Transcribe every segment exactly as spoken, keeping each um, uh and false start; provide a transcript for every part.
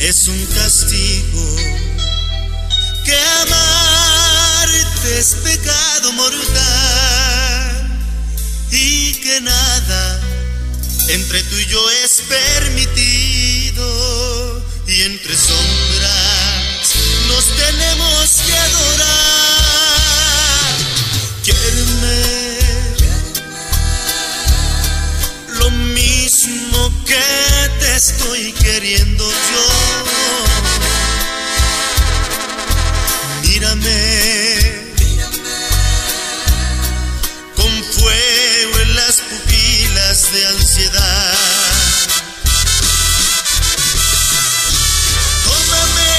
es un castigo, que amarte es pecado mortal y que nada entre tú y yo es permitido, y entre sombras nos tenemos que adorar. Quiéreme lo mismo que te estoy queriendo yo. Mírame, con fuego en las pupilas de ansiedad. Tómame,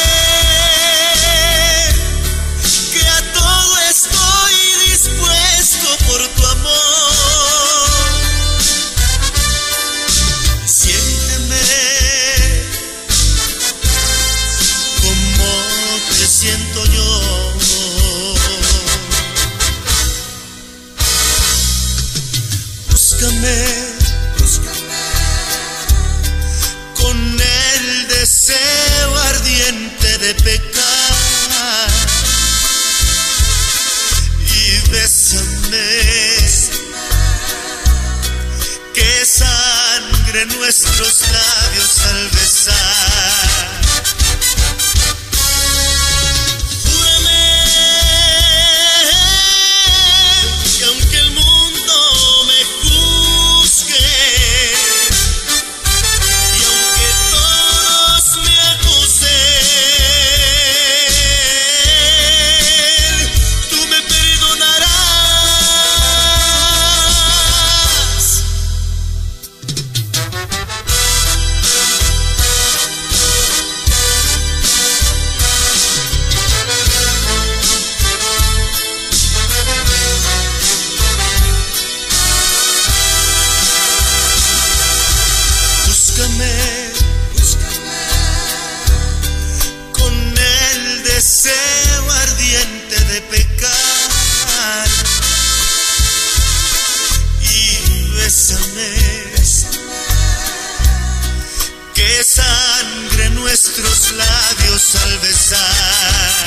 que a todo estoy dispuesto por tu amor. Siénteme como te siento yo. Búscame, búscame con el deseo ardiente de pecar y bésame, que sangre nuestros labios al besar. Búscame con el deseo ardiente de pecar y bésame, que sangre nuestros labios al besar.